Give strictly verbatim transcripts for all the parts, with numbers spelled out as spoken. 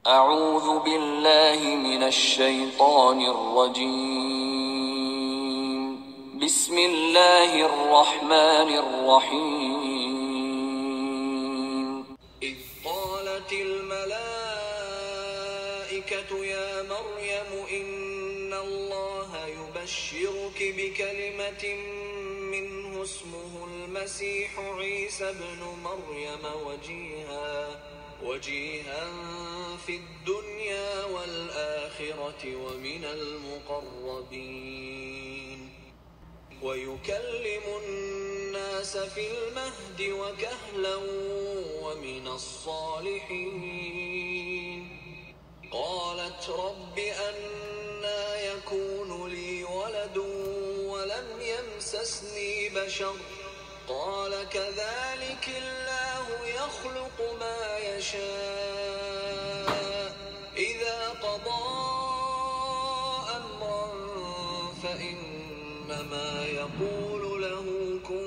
اعوذ باللہ من الشیطان الرجیم بسم اللہ الرحمن الرحیم اذ قالت الملائکة یا مریم ان اللہ یبشرک بکلمت منہ اسمہ المسیح عیسی ابن مریم وجیہا وجيها في الدنيا والآخرة ومن المقربين ويكلم الناس في المهد وكهلا ومن الصالحين قالت رب أنى يكون لي ولد ولم يمسسني بشر قال كذلك الله يخلق ما يشاء إذا قضى أمرا فإنما يقول له كن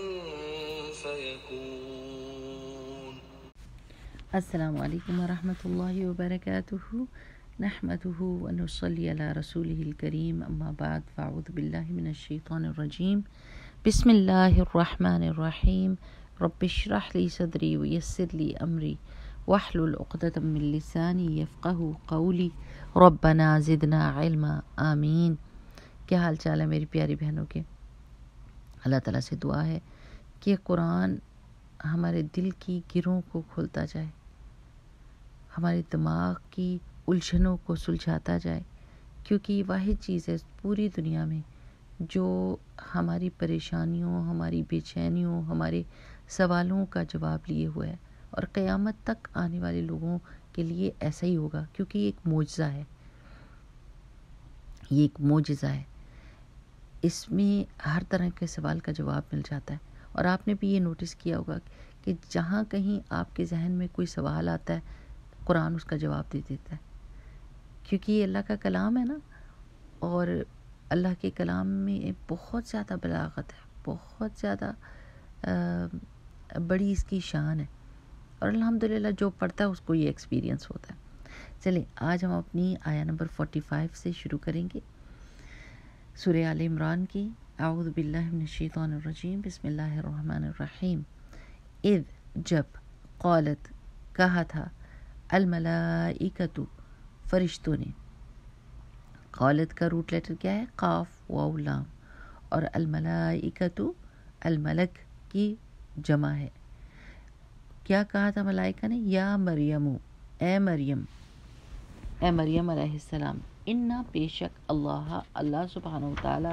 فيكون. السلام علیکم ورحمۃ اللہ وبرکاتہ. نحمده ونصلي على رسوله الكريم اما بعد فاعوذ باللہ من الشیطان الرجیم. بسم اللہ الرحمن الرحیم. رب اشرح لی صدری ویسر لی امری واحلل عقدۃ من لسانی یفقہوا قولی ربنا زدنا علما آمین. کیا حال چال ہے میری پیاری بہنوں کے؟ اللہ تعالیٰ سے دعا ہے کہ قرآن ہمارے دل کی گروں کو کھولتا جائے، ہمارے دماغ کی الجھنوں کو سلجھاتا جائے، کیونکہ یہ واحد چیز ہے پوری دنیا میں جو ہماری پریشانیوں، ہماری بے چینیوں، ہمارے سوالوں کا جواب لیے ہوئے ہے، اور قیامت تک آنے والے لوگوں کے لیے ایسا ہی ہوگا، کیونکہ یہ ایک معجزہ ہے. یہ ایک معجزہ ہے. اس میں ہر طرح کے سوال کا جواب مل جاتا ہے. اور آپ نے بھی یہ نوٹس کیا ہوگا کہ جہاں کہیں آپ کے ذہن میں کوئی سوال آتا ہے قرآن اس کا جواب دے دیتا ہے، کیونکہ یہ اللہ کا کلام ہے نا، اور اللہ کے کلام میں بہت زیادہ بلاغت ہے، بہت زیادہ بڑی اس کی شان ہے، اور الحمدللہ جو پڑھتا ہے اس کو یہ ایکسپیرینس ہوتا ہے. چلیں آج ہم اپنی آیا نمبر پینتالیس سے شروع کریں گے، سورہ آل عمران کی. اعوذ باللہ من الشیطان الرجیم بسم اللہ الرحمن الرحیم. اذ جب، قالت کہا تھا، الملائکۃ فرشتوں نے. قالت کا روٹ لیٹر کیا ہے؟ قاف واو لام، اور الملائکۃ الملک کی جمع ہے. کیا کہا تھا ملائکہ نے؟ یا مریم، اے مریم، اے مریم علیہ السلام، انا بے شک اللہ اللہ سبحانہ وتعالی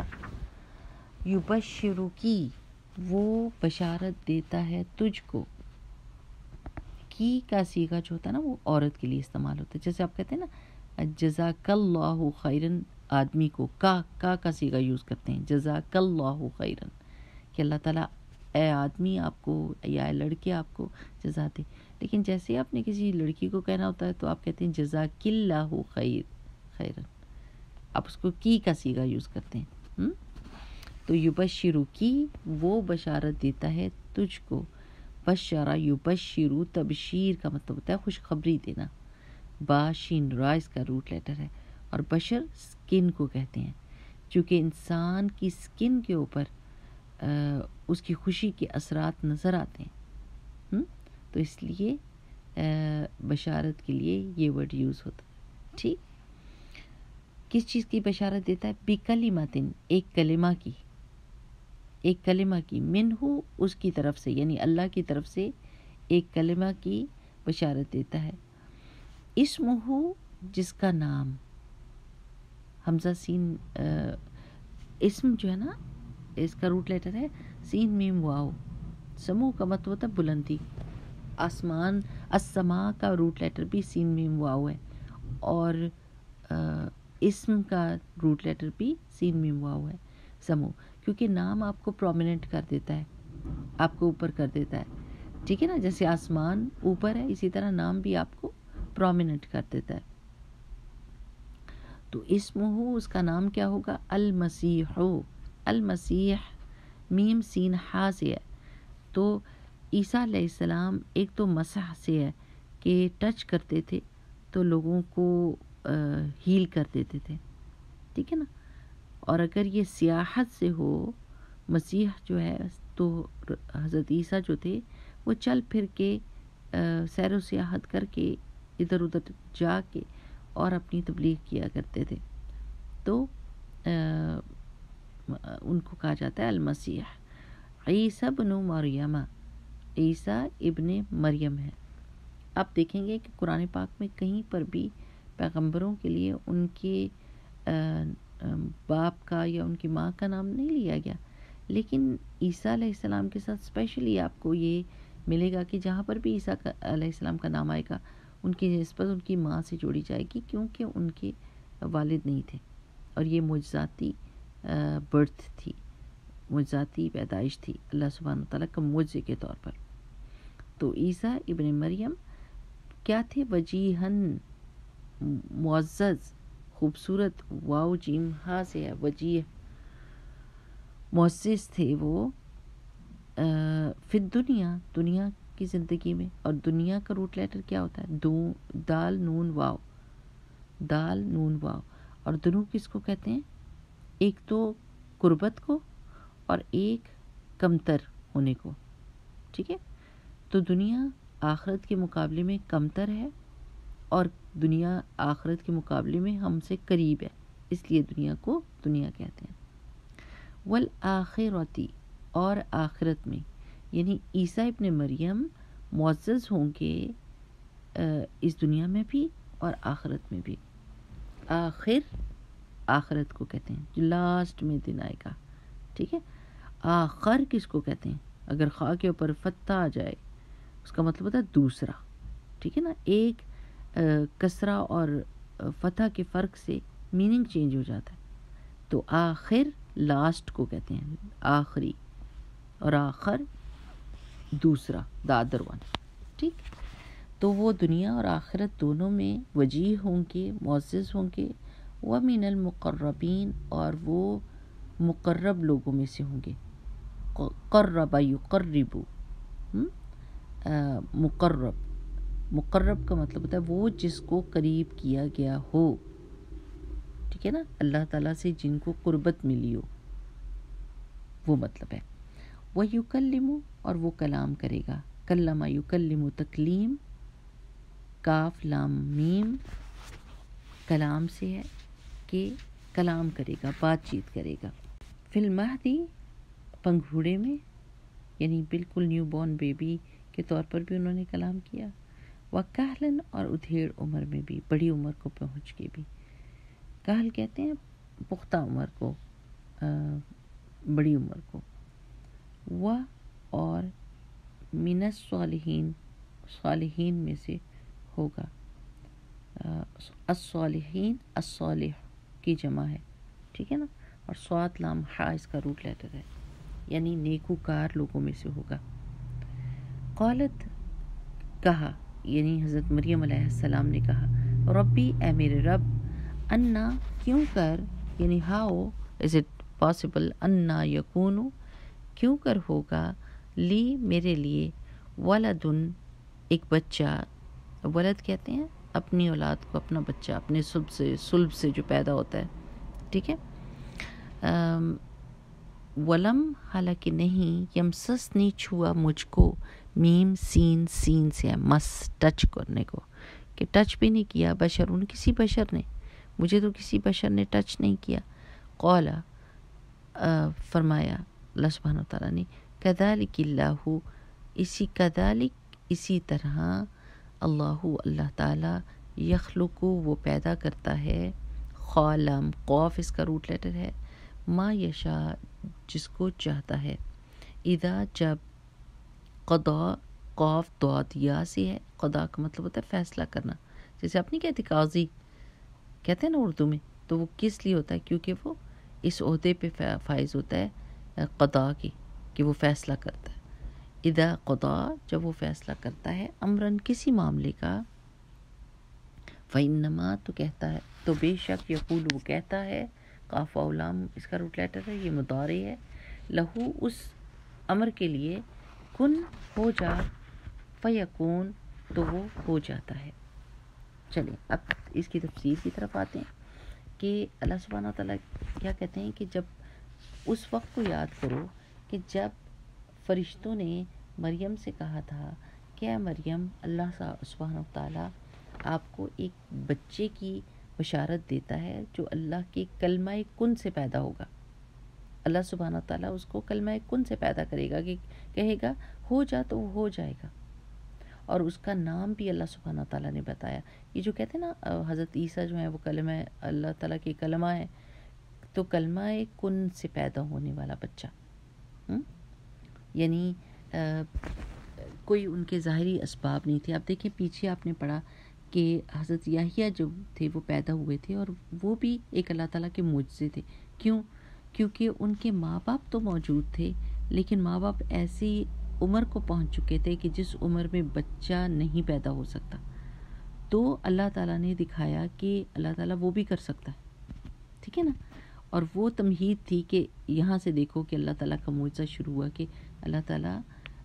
یبشرکی وہ بشارت دیتا ہے تجھ کو. کی کا صیغہ جو ہوتا ہے نا وہ عورت کے لیے استعمال ہوتا ہے، جیسے آپ کہتے ہیں نا جزاک اللہ خیرن، آدمی کو کا کا کا صیغہ یوز کرتے ہیں، جزاک اللہ خیرن، کہ اللہ تعالیٰ اے آدمی آپ کو یا اے لڑکے آپ کو جزا دے. لیکن جیسے آپ نے کسی لڑکی کو کہنا ہوتا ہے تو آپ کہتے ہیں جزاک اللہ خیر خیرن، آپ اس کو کی کا صیغہ یوز کرتے ہیں. تو یبشرو کی وہ بشارت دیتا ہے تجھ کو. بشرا یبشرو تبشیر کا مطلب ہوتا ہے خوشخبری دینا. با شین را اس کا روٹ لیٹر ہے، اور بشر سکن کو کہتے ہیں، چونکہ انسان کی سکن کے اوپر اس کی خوشی کے اثرات نظر آتے ہیں، تو اس لیے بشارت کے لیے یہ ورڈ یوز ہوتا ہے. ٹھیک، کس چیز کی بشارت دیتا ہے؟ بکلماتن، ایک کلمہ کی، ایک کلمہ کی، منہ اس کی طرف سے، یعنی اللہ کی طرف سے ایک کلمہ کی بشارت دیتا ہے. اسمہ جس کا نام، حمزہ سین، اسم جو ہے نا اس کا روٹ لیٹر ہے سین میم واو. سمو کا مطلب ہوتا ہے بلندی. آسمان، السماء کا روٹ لیٹر بھی سین میم واو ہے، اور اسم کا روٹ لیٹر بھی سین میم واو ہے. سمو کیونکہ نام آپ کو پرومیننٹ کر دیتا ہے، آپ کو اوپر کر دیتا ہے. ٹھیک ہے نا، جیسے آسمان اوپر ہے اسی طرح نام بھی آپ کو پرومیننٹ کر دیتا ہے. تو اسمہ اس کا نام کیا ہوگا؟ المسیح. المسیح میم سین ہا سے ہے، تو عیسیٰ علیہ السلام ایک تو مسح سے ہے کہ ٹچ کرتے تھے، تو لوگوں کو ہیل کر دیتے تھے، ٹھیک ہے نا. اور اگر یہ سیاحت سے ہو، مسیح جو ہے تو حضرت عیسیٰ جو تھے وہ چل پھر کے سیر و سیاحت کر کے ادھر ادھر جا کے اور اپنی تبلیغ کیا کرتے تھے. تو ان کو کہا جاتا ہے المسیح. عیسیٰ ابن مریم، عیسیٰ ابن مریم ہے. آپ دیکھیں گے کہ قرآن پاک میں کہیں پر بھی پیغمبروں کے لیے ان کے باپ کا یا ان کی ماں کا نام نہیں لیا گیا، لیکن عیسیٰ علیہ السلام کے ساتھ اسپیشلی آپ کو یہ ملے گا کہ جہاں پر بھی عیسیٰ علیہ السلام کا نام آئے گا ان کی نسبت ان کی ماں سے جوڑی جائے گی، کیونکہ ان کے والد نہیں تھے اور یہ معجزاتی برتھ تھی، معجزاتی پیدائش تھی اللہ سبحانہ تعالیٰ کا معجزے کے طور پر. تو عیسیٰ ابن مریم کیا تھے؟ وجیہن، معزز، خوبصورت، واو جیم ہا سے ہے وجیہ، معزز تھے وہ فی الدنیا، دنیا کی زندگی میں. اور دنیا کا روٹ لیٹر کیا ہوتا ہے؟ دو، دال نون واو، دال نون واو. اور دونوں کس کو کہتے ہیں؟ ایک تو قربت کو اور ایک کمتر ہونے کو، ٹھیک ہے. تو دنیا آخرت کے مقابلے میں کمتر ہے اور دنیا آخرت کے مقابلے میں ہم سے قریب ہے، اس لیے دنیا کو دنیا کہتے ہیں. والآخرتی، اور آخرت میں، یعنی عیسیٰ ابن مریم معزز ہوں گے اس دنیا میں بھی اور آخرت میں بھی. آخر آخرت کو کہتے ہیں جو لاسٹ میں دن آئے گا، ٹھیک ہے. آخر کس کو کہتے ہیں؟ اگر خواہ کے اوپر فتح آ جائے اس کا مطلب ہوتا ہے دوسرا، ٹھیک ہے نا. ایک کسرہ اور فتح کے فرق سے میننگ چینج ہو جاتا ہے. تو آخر لاسٹ کو کہتے ہیں، آخری، اور آخر دوسرا، دا ادر ون، ٹھیک. تو وہ دنیا اور آخرت دونوں میں وجیہ ہوں گے، معزز ہوں گے. ومن المقربین، اور وہ مقرب لوگوں میں سے ہوں گے. قرب یقرب، مقرب، مقرب کا مطلب ہوتا ہے وہ جس کو قریب کیا گیا ہو، ٹھیک ہے نا. اللہ تعالیٰ سے جن کو قربت ملی ہو، وہ مطلب ہے. وَيُكَلِّمُ، اور وہ کلام کرے گا. کلم یکلم تکلیم، کاف لام میم، کلام سے ہے کہ کلام کرے گا، بات چیت کرے گا. فی المہدی، پنگھوڑے میں، یعنی بالکل نیو بورن بیبی کے طور پر بھی انہوں نے کلام کیا. وکہلن، اور ادھیڑ عمر میں بھی، بڑی عمر کو پہنچ کے بھی. کہل کہتے ہیں پختہ عمر کو، بڑی عمر کو. و، اور من الصالحین، صالحین میں سے ہوگا. الصالحین، الصالح کی جمع ہے، ٹھیک ہے نا. اور صاد لام ہا اس کا روٹ لیٹر ہے، یعنی نیکوکار لوگوں میں سے ہوگا. قالت، کہا، یعنی حضرت مریم علیہ السلام نے کہا، ربی، اے میرے رب، انا، کیوں کر، یعنی ہاؤ از اٹ پاسبل، انا یکونو، کیوں کر ہوگا، لی، میرے لیے، ولدن، ایک بچہ. ولد کہتے ہیں اپنی اولاد کو، اپنا بچہ اپنے سلب سے سلب سے جو پیدا ہوتا ہے، ٹھیک ہے. ولم، حالانکہ نہیں، یمسسنی، چھوا مجھ کو، میم سین، سین سے ہے مس، ٹچ کرنے کو، کہ ٹچ بھی نہیں کیا، بشر، ان کسی بشر نے، مجھے تو کسی بشر نے ٹچ نہیں کیا. قولا، فرمایا اللہ سبحانہ تعالیٰ نے، کذالک اللہ، اسی کذالک، اسی طرح، اللہ، اللہ تعالیٰ، یخلق، وہ پیدا کرتا ہے، خالم، قوف اس کا روٹ لیٹر ہے، ما یشا، جس کو چاہتا ہے. اذا، جب، قضا، قوف ضاد یا سے ہے. قضا کا مطلب ہوتا ہے فیصلہ کرنا، جیسے آپ نہیں کہتے قاضی کہتے ہیں نا اردو میں، تو وہ کس لیے ہوتا ہے؟ کیونکہ وہ اس عہدے پہ فائز ہوتا ہے قضا کی، کہ وہ فیصلہ کرتا ہے. اذا قضا، جب وہ فیصلہ کرتا ہے، امرن، کسی معاملے کا، فإنما، تو کہتا ہے، تو بے شک، یقول، وہ کہتا ہے، قاف و لام اس کا روٹ لیٹر ہے، یہ مضارع ہے، لہو، اس امر کے لیے، کن، ہو جا، فیکون، تو وہ ہو جاتا ہے. چلیں اب اس کی تفسیر کی طرف آتے ہیں کہ اللہ سبحانہ تعالیٰ کیا کہتے ہیں کہ جب اس وقت کو یاد کرو کہ جب فرشتوں نے مریم سے کہا تھا کہ اے مریم اللہ سبحانہ تعالیٰ آپ کو ایک بچے کی بشارت دیتا ہے جو اللہ کے کلمہ کن سے پیدا ہوگا. اللہ سبحانہ تعالیٰ اس کو کلمہ کن سے پیدا کرے گا کہ کہے گا ہو جا تو وہ ہو جائے گا. اور اس کا نام بھی اللہ سبحانہ تعالیٰ نے بتایا. یہ جو کہتے ہیں نا حضرت عیسیٰ جو ہے وہ کلمہ اللہ تعالیٰ کی کلمہ ہے، تو کلمہ کن سے پیدا ہونے والا بچہ، یعنی کوئی ان کے ظاہری اسباب نہیں تھے. آپ دیکھیں پیچھے آپ نے پڑھا کہ حضرت یحییٰ جو تھے وہ پیدا ہوئے تھے اور وہ بھی ایک اللہ تعالیٰ کے معجزے تھے. کیوں؟ کیونکہ ان کے ماں باپ تو موجود تھے لیکن ماں باپ ایسی عمر کو پہنچ چکے تھے کہ جس عمر میں بچہ نہیں پیدا ہو سکتا. تو اللہ تعالیٰ نے دکھایا کہ اللہ تعالیٰ وہ بھی کر سکتا ہے، ٹھیک ہے نا. اور وہ تمہید تھی کہ یہاں سے دیکھو کہ اللہ تعالیٰ کا معجزہ شروع ہوا کہ اللہ تعالیٰ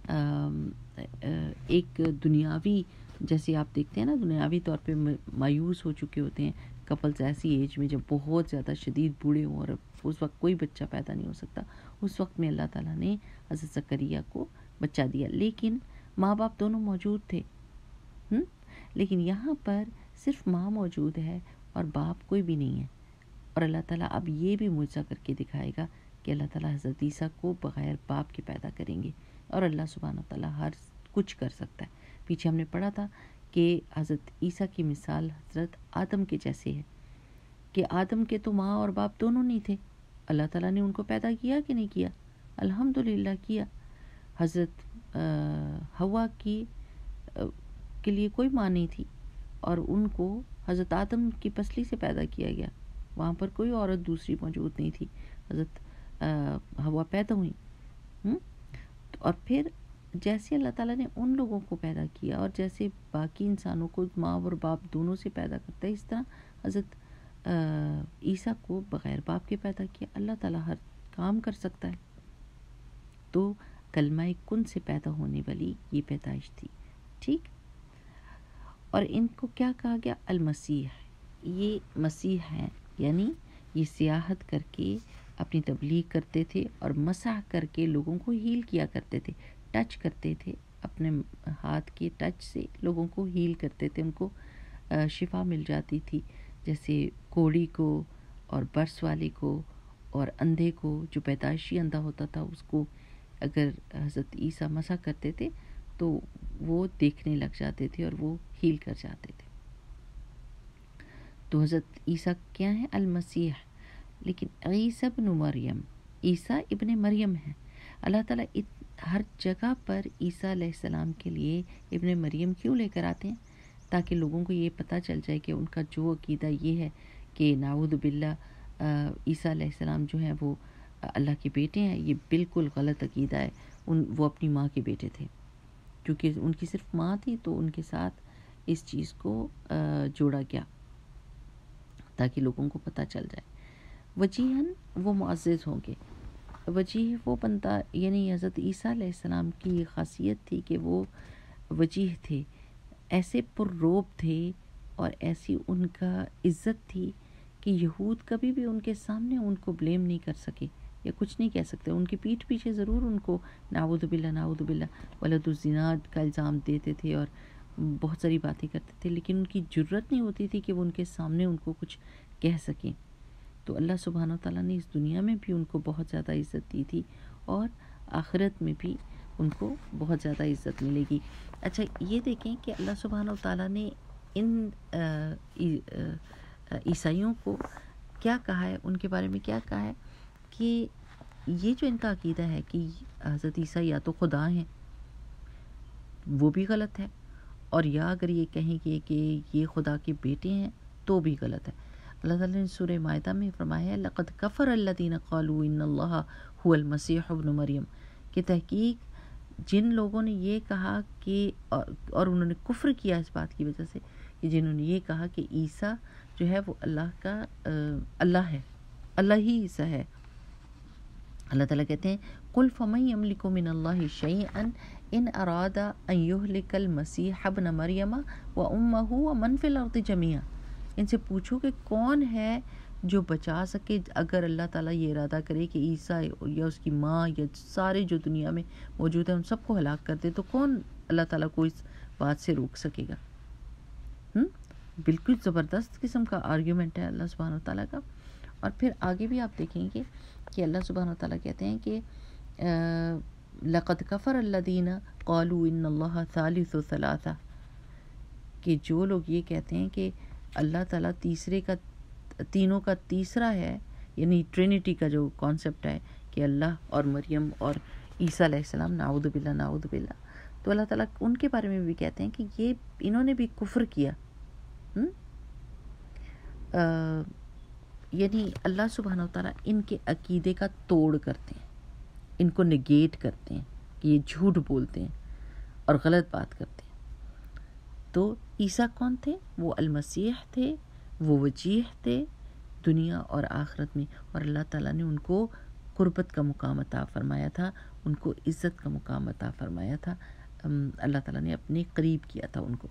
ایک دنیاوی، جیسے آپ دیکھتے ہیں نا دنیاوی طور پہ مایوس ہو چکے ہوتے ہیں کپلز ایسی ایج میں جب بہت زیادہ شدید بوڑھے ہوں اور اس وقت کوئی بچہ پیدا نہیں ہو سکتا، اس وقت میں اللہ تعالیٰ نے حضرت زکریا کو بچہ دیا. لیکن ماں باپ دونوں موجود تھے. ہم لیکن یہاں پر صرف ماں موجود ہے اور باپ کوئی بھی نہیں ہے. اور اللہ تعالیٰ اب یہ بھی معجزہ کر کے دکھائے گا کہ اللہ تعالیٰ حضرت عیسیٰ کو بغیر باپ کے پیدا کریں گے اور اللہ سبحانہ تعالیٰ ہر کچھ کر سکتا ہے. پیچھے ہم نے پڑھا تھا کہ حضرت عیسیٰ کی مثال حضرت آدم کے جیسے ہے کہ آدم کے تو ماں اور باپ دونوں نہیں تھے، اللہ تعالیٰ نے ان کو پیدا کیا کہ نہیں کیا؟ الحمدللہ کیا. حضرت حوا کی کے لیے کوئی ماں نہیں تھی اور ان کو حضرت آدم کی پسلی سے پیدا کیا گیا. وہاں پر کوئی عورت دوسری موجود نہیں تھی، حضرت حوا پیدا ہوئی. اور پھر جیسے اللہ تعالیٰ نے ان لوگوں کو پیدا کیا اور جیسے باقی انسانوں کو ماں اور باپ دونوں سے پیدا کرتا ہے، اس طرح حضرت عیسیٰ کو بغیر باپ کے پیدا کیا. اللہ تعالیٰ ہر کام کر سکتا ہے. تو کلمہ کن سے پیدا ہونے والی یہ پیدائش تھی، ٹھیک. اور ان کو کیا کہا گیا؟ المسیح. یہ مسیح ہیں، یعنی یہ سیاحت کر کے اپنی تبلیغ کرتے تھے اور مسح کر کے لوگوں کو ہیل کیا کرتے تھے، ٹچ کرتے تھے، اپنے ہاتھ کے ٹچ سے لوگوں کو ہیل کرتے تھے، ان کو شفا مل جاتی تھی. جیسے کوڑی کو اور برس والے کو اور اندھے کو، جو پیدائشی اندھا ہوتا تھا اس کو اگر حضرت عیسیٰ مسح کرتے تھے تو وہ دیکھنے لگ جاتے تھے اور وہ ہیل کر جاتے تھے. تو حضرت عیسیٰ کیا ہیں؟ المسیح. لیکن عیسیٰ ابن مریم، عیسیٰ ابن مریم ہیں. اللہ تعالیٰ ہر جگہ پر عیسیٰ علیہ السلام کے لیے ابن مریم کیوں لے کر آتے ہیں؟ تاکہ لوگوں کو یہ پتہ چل جائے کہ ان کا جو عقیدہ یہ ہے کہ نعوذ باللہ عیسیٰ علیہ السلام جو ہیں وہ اللہ کے بیٹے ہیں، یہ بالکل غلط عقیدہ ہے. ان وہ اپنی ماں کے بیٹے تھے، کیونکہ ان کی صرف ماں تھی تو ان کے ساتھ اس چیز کو جوڑا گیا تاکہ لوگوں کو پتہ چل جائے. وجیہاً وہ معزز ہوں گے. وجیح وہ بندہ، یعنی حضرت عیسیٰ علیہ السلام کی خاصیت تھی کہ وہ وجیح تھے، ایسے پرروب تھے اور ایسی ان کا عزت تھی کہ یہود کبھی بھی ان کے سامنے ان کو بلیم نہیں کر سکے یا کچھ نہیں کہہ سکتے. ان کی پیٹھ پیچھے ضرور ان کو نعوذ باللہ نعوذ باللہ ولد الزنا کا الزام دیتے تھے اور بہت ساری باتیں کرتے تھے، لیکن ان کی جرت نہیں ہوتی تھی کہ وہ ان کے سامنے ان کو کچھ کہہ سکیں. تو اللہ سبحانہ وتعالیٰ نے اس دنیا میں بھی ان کو بہت زیادہ عزت دی تھی اور آخرت میں بھی ان کو بہت زیادہ عزت ملے گی. اچھا یہ دیکھیں کہ اللہ سبحانہ وتعالیٰ نے ان عیسائیوں کو کیا کہا ہے، ان کے بارے میں کیا کہا ہے کہ یہ جو ان کا عقیدہ ہے کہ حضرت عیسیٰ یا تو خدا ہیں، وہ بھی غلط ہے، اور یا اگر یہ کہیں گے کہ یہ خدا کے بیٹے ہیں تو بھی غلط ہے. اللہ تعالیٰ نے سورہ مائدہ میں فرمایا ہے لقد کفر الذین قالوا ان اللہ هو المسیح ابن مریم، کہ تحقیق جن لوگوں نے یہ کہا کہ اور انہوں نے کفر کیا اس بات کی وجہ سے کہ جنہوں نے یہ کہا کہ عیسیٰ جو ہے وہ اللہ کا اللہ ہے، اللہ ہی عیسیٰ ہے. اللہ تعالیٰ کہتے ہیں قل فمن یملک من اللہ شیئا ان ارادہ ان یہلک المسیح ابن مریم و امہ و من فی الارض جمیعا، ان سے پوچھو کہ کون ہے جو بچا سکے اگر اللہ تعالیٰ یہ ارادہ کرے کہ عیسیٰ یا اس کی ماں یا سارے جو دنیا میں موجود ہیں ان سب کو ہلاک کر دے، تو کون اللہ تعالیٰ کو اس بات سے روک سکے گا؟ ہم بالکل زبردست قسم کا آرگیومنٹ ہے اللہ سبحانہ و تعالیٰ کا۔ اور پھر آگے بھی آپ دیکھیں گے کہ اللہ سبحانہ و تعالیٰ کہتے ہیں کہ لقد کفر الذین قالوا ان اللہ ثالث ثلاثہ، کہ جو لوگ یہ کہتے ہیں کہ اللہ تعالیٰ تیسرے کا تینوں کا تیسرا ہے، یعنی ٹرینٹی کا جو کانسیپٹ ہے کہ اللہ اور مریم اور عیسیٰ علیہ السلام، نعوذ باللہ نعوذ باللہ، تو اللہ تعالیٰ ان کے بارے میں بھی کہتے ہیں کہ یہ انہوں نے بھی کفر کیا۔ آ, یعنی اللہ سبحانہ و تعالیٰ ان کے عقیدے کا توڑ کرتے ہیں، ان کو نگیٹ کرتے ہیں کہ یہ جھوٹ بولتے ہیں اور غلط بات کرتے ہیں۔ تو عیسیٰ کون تھے؟ وہ المسیح تھے، وہ وجیح تھے دنیا اور آخرت میں، اور اللہ تعالیٰ نے ان کو قربت کا مقام عطا فرمایا تھا، ان کو عزت کا مقام عطا فرمایا تھا، اللہ تعالیٰ نے اپنے قریب کیا تھا ان کو۔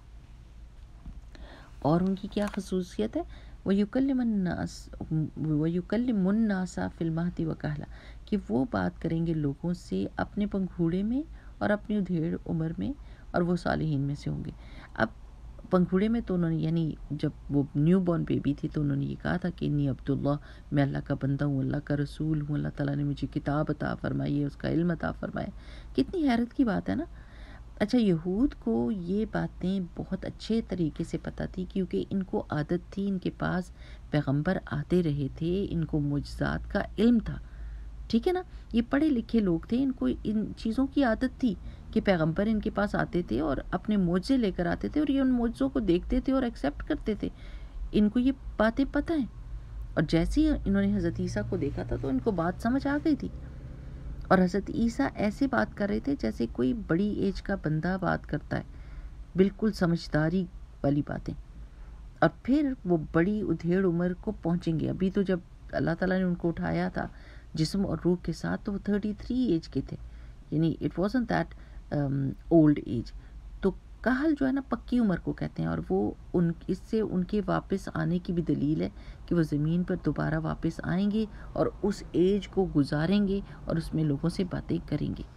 اور ان کی کیا خصوصیت ہے؟ وَيُكَلِّمُ النَّاسَ وَيُكَلِّمُ النَّاسَ فِي الْمَهْدِ وَكَهْلًا، کہ وہ بات کریں گے لوگوں سے اپنے پنگھوڑے میں اور اپنی ادھیڑ عمر میں، اور وہ صالحین میں سے ہوں گے۔ اب پنگھوڑے میں تو انہوں نے، یعنی جب وہ نیو بورن بیبی تھی تو انہوں نے یہ کہا تھا کہ انی عبداللہ، میں اللہ کا بندہ ہوں، اللہ کا رسول ہوں، اللہ تعالیٰ نے مجھے کتاب عطا فرمائی ہے، اس کا علم عطا فرمایا۔ کتنی حیرت کی بات ہے نا۔ اچھا، یہود کو یہ باتیں بہت اچھے طریقے سے پتہ تھی، کیونکہ ان کو عادت تھی، ان کے پاس پیغمبر آتے رہے تھے، ان کو معجزات کا علم تھا، ٹھیک ہے نا، یہ پڑھے لکھے لوگ تھے، ان کو ان چیزوں کی عادت تھی کہ پیغمبر ان کے پاس آتے تھے اور اپنے معجزے لے کر آتے تھے، اور یہ ان معجزوں کو دیکھتے تھے اور ایکسیپٹ کرتے تھے، ان کو یہ باتیں پتہ ہیں۔ اور جیسے ہی انہوں نے حضرت عیسیٰ کو دیکھا تھا تو ان کو بات سمجھ آ گئی تھی، اور حضرت عیسیٰ ایسے بات کر رہے تھے جیسے کوئی بڑی ایج کا بندہ بات کرتا ہے، بالکل سمجھداری والی باتیں۔ اور پھر وہ بڑی ادھیڑ عمر کو پہنچیں گے۔ ابھی تو جب اللہ تعالیٰ نے ان کو اٹھایا تھا جسم اور روح کے ساتھ تو وہ تھرٹی تھری ایج کے تھے، یعنی it wasn't that old age. تو کہل جو ہے نا پکی عمر کو کہتے ہیں، اور وہ ان اس سے ان کے واپس آنے کی بھی دلیل ہے کہ وہ زمین پر دوبارہ واپس آئیں گے اور اس ایج کو گزاریں گے اور اس میں لوگوں سے باتیں کریں گے۔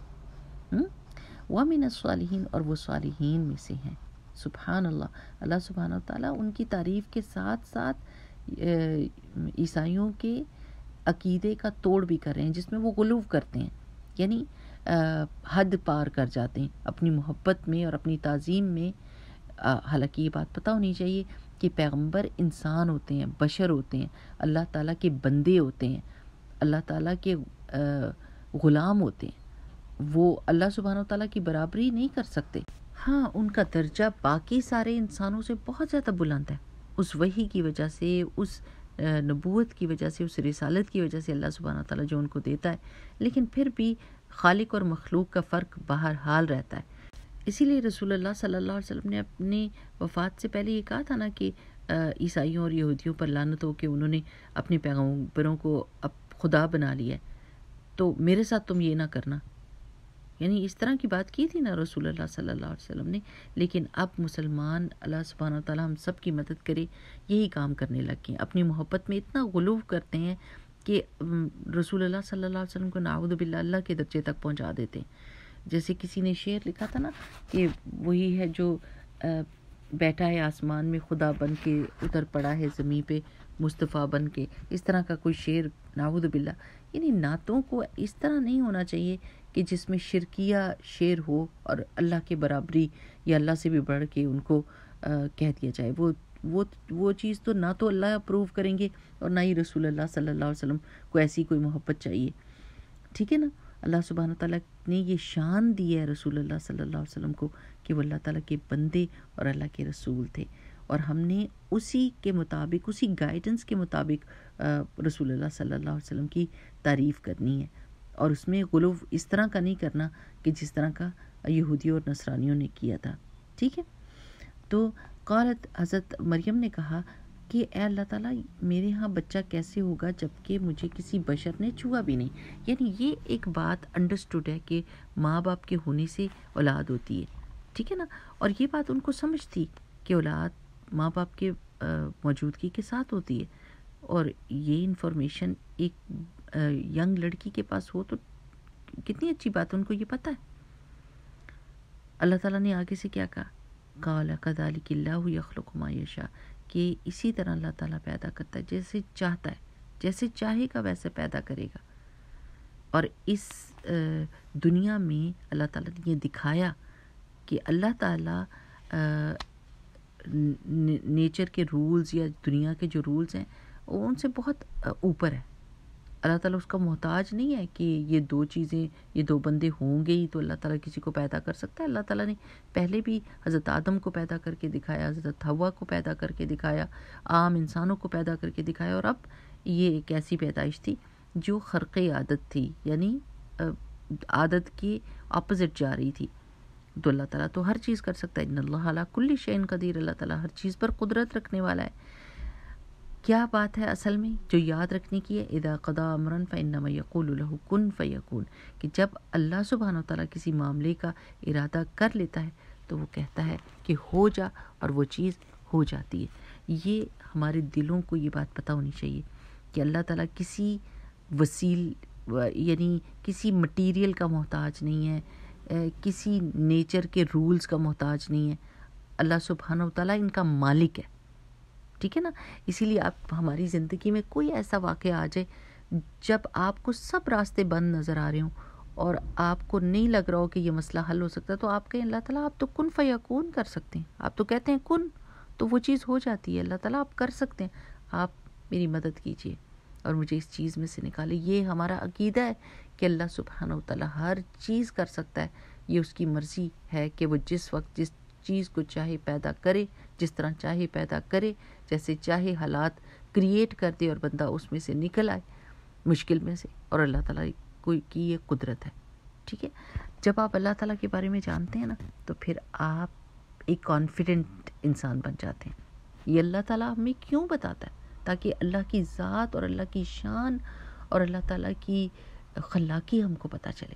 وَمِنَ الصَّالِحِينَ، اور وہ صالحین میں سے ہیں۔ سبحان اللہ، اللہ سبحانہ و تعالیٰ ان کی تعریف کے ساتھ ساتھ عیسائیوں کے عقیدے کا توڑ بھی کر رہے ہیں، جس میں وہ غلو کرتے ہیں، یعنی حد پار کر جاتے ہیں اپنی محبت میں اور اپنی تعظیم میں۔ حالانکہ یہ بات پتہ ہونی چاہیے کہ پیغمبر انسان ہوتے ہیں، بشر ہوتے ہیں، اللہ تعالیٰ کے بندے ہوتے ہیں، اللہ تعالیٰ کے غلام ہوتے ہیں، وہ اللہ سبحانہ و تعالیٰ کی برابری نہیں کر سکتے۔ ہاں، ان کا درجہ باقی سارے انسانوں سے بہت زیادہ بلند ہے، اس وحی کی وجہ سے، اس نبوت کی وجہ سے، اس رسالت کی وجہ سے اللہ سبحانہ و تعالیٰ جو ان کو دیتا ہے، لیکن پھر بھی خالق اور مخلوق کا فرق بہرحال رہتا ہے۔ اسی لیے رسول اللہ صلی اللہ علیہ وسلم نے اپنی وفات سے پہلے یہ کہا تھا نا کہ عیسائیوں اور یہودیوں پر لعنت ہو کہ انہوں نے اپنے پیغمبروں کو اب خدا بنا لیا ہے، تو میرے ساتھ تم یہ نہ کرنا، یعنی اس طرح کی بات کی تھی نا رسول اللہ صلی اللہ علیہ وسلم نے۔ لیکن اب مسلمان، اللہ سبحانہ و تعالیٰ ہم سب کی مدد کرے، یہی کام کرنے لگ گئے، اپنی محبت میں اتنا غلو کرتے ہیں کہ رسول اللہ صلی اللہ علیہ وسلم کو نعوذ باللہ اللہ کے درجے تک پہنچا دیتے ہیں۔ جیسے کسی نے شعر لکھا تھا نا کہ وہی ہے جو بیٹھا ہے آسمان میں خدا بن کے، اتر پڑا ہے زمین پہ مصطفیٰ بن کے، اس طرح کا کوئی شعر، نعوذ باللہ۔ یعنی نعتوں کو اس طرح نہیں ہونا چاہیے کہ جس میں شرکیہ شعر ہو اور اللہ کے برابری یا اللہ سے بھی بڑھ کے ان کو کہہ دیا جائے۔ وہ وہ وہ چیز تو نہ تو اللہ اپروو کریں گے اور نہ ہی رسول اللہ صلی اللہ علیہ وسلم کو ایسی کوئی محبت چاہیے، ٹھیک ہے نا۔ اللہ سبحانہ تعالیٰ نے یہ شان دی ہے رسول اللہ صلی اللہ علیہ وسلم کو کہ وہ اللہ تعالیٰ کے بندے اور اللہ کے رسول تھے، اور ہم نے اسی کے مطابق، اسی گائیڈنس کے مطابق رسول اللہ صلی اللہ علیہ وسلم کی تعریف کرنی ہے، اور اس میں غلو اس طرح کا نہیں کرنا کہ جس طرح کا یہودیوں اور نصرانیوں نے کیا تھا، ٹھیک ہے۔ تو قالت، حضرت مریم نے کہا کہ اے اللہ تعالیٰ میرے ہاں بچہ کیسے ہوگا جب کہ مجھے کسی بشر نے چھوا بھی نہیں. یعنی یہ ایک بات انڈرسٹوڈ ہے کہ ماں باپ کے ہونے سے اولاد ہوتی ہے, ٹھیک ہے نا, اور یہ بات ان کو سمجھ تھی کہ اولاد ماں باپ کے موجودگی کے ساتھ ہوتی ہے. اور یہ انفارمیشن ایک ینگ لڑکی کے پاس ہو تو کتنی اچھی بات ہے, ان کو یہ پتہ ہے. اللہ تعالیٰ نے آگے سے کیا کہا, قال کذالک اللہ یخلق ما یشاء, کہ اسی طرح اللہ تعالیٰ پیدا کرتا ہے جیسے چاہتا ہے, جیسے چاہے گا ویسے پیدا کرے گا. اور اس دنیا میں اللہ تعالیٰ نے یہ دکھایا کہ اللہ تعالیٰ نیچر کے رولز یا دنیا کے جو رولز ہیں وہ ان سے بہت اوپر ہے. اللہ تعالیٰ اس کا محتاج نہیں ہے کہ یہ دو چیزیں, یہ دو بندے ہوں گے ہی تو اللہ تعالیٰ کسی کو پیدا کر سکتا ہے. اللہ تعالیٰ نے پہلے بھی حضرت آدم کو پیدا کر کے دکھایا, حضرت حوا کو پیدا کر کے دکھایا, عام انسانوں کو پیدا کر کے دکھایا, اور اب یہ ایک ایسی پیدائش تھی جو خرق عادت تھی, یعنی عادت کی اپوزٹ جا رہی تھی. تو اللہ تعالیٰ تو ہر چیز کر سکتا ہے. ان اللہ علی کل شیء قدیر, اللہ تعالیٰ ہر چیز پر قدرت رکھنے والا ہے. کیا بات ہے اصل میں جو یاد رکھنے کی ہے, اذا قضى امرا فانما يقول له كن فيكون, کہ جب اللہ سبحانہ و تعالیٰ کسی معاملے کا ارادہ کر لیتا ہے تو وہ کہتا ہے کہ ہو جا, اور وہ چیز ہو جاتی ہے. یہ ہمارے دلوں کو یہ بات پتہ ہونی چاہیے کہ اللہ تعالیٰ کسی وسیل یعنی کسی مٹیریل کا محتاج نہیں ہے, کسی نیچر کے رولز کا محتاج نہیں ہے. اللہ سبحانہ و تعالیٰ ان کا مالک ہے, ٹھیک ہے نا. اسی لیے آپ ہماری زندگی میں کوئی ایسا واقعہ آ جائے جب آپ کو سب راستے بند نظر آ رہے ہوں اور آپ کو نہیں لگ رہا ہو کہ یہ مسئلہ حل ہو سکتا, تو آپ کہیں اللہ تعالیٰ آپ تو کن فیکون کر سکتے ہیں. آپ تو کہتے ہیں کن, تو وہ چیز ہو جاتی ہے. اللہ تعالیٰ آپ کر سکتے ہیں, آپ میری مدد کیجئے اور مجھے اس چیز میں سے نکالے. یہ ہمارا عقیدہ ہے کہ اللہ سبحانہ و تعالیٰ ہر چیز کر سکتا ہے. یہ اس کی مرضی ہے کہ وہ جس وقت جس چیز کو چاہے پیدا کرے, جس طرح چاہے پیدا کرے, جیسے چاہے حالات کریٹ کر دے اور بندہ اس میں سے نکل آئے مشکل میں سے. اور اللہ تعالیٰ کوئی کی یہ قدرت ہے, ٹھیک ہے. جب آپ اللہ تعالیٰ کے بارے میں جانتے ہیں نا تو پھر آپ ایک کانفیڈنٹ انسان بن جاتے ہیں. یہ اللہ تعالیٰ ہمیں کیوں بتاتا ہے, تاکہ اللہ کی ذات اور اللہ کی شان اور اللہ تعالیٰ کی خلاقی ہم کو پتہ چلے,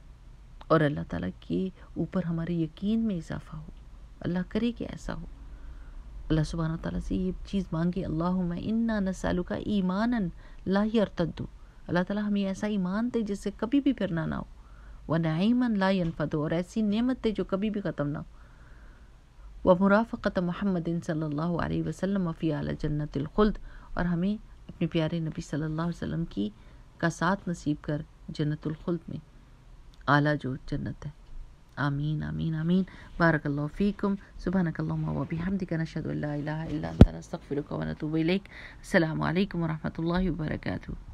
اور اللہ تعالیٰ کے اوپر ہمارے یقین میں اضافہ ہو. اللہ کرے کہ ایسا ہو. اللہ سبحانہ تعالیٰ سے یہ چیز مانگے, اللہم انا نسألک ایمانا لا یرتد, اللہ تعالیٰ ہمیں ایسا ایمان دے جس سے کبھی بھی پھرنا نہ ہو, ونعیما لا ینفد, اور ایسی نعمت دے جو کبھی بھی ختم نہ ہو, ومرافقت محمد صلی اللہ علیہ وسلم فی اعلی جنت الخلد, اور ہمیں اپنے پیارے نبی صلی اللہ علیہ وسلم کی کا ساتھ نصیب کر جنت الخلد میں, اعلیٰ جو جنت ہے. آمین آمین آمین. بارک اللہ فیکم. سبحانک اللہم و بحمدک, نشہد ان لا الہ الا انت, نستغفرک و نتوب الیک. السلام علیکم و رحمۃ اللہ وبرکاتہ.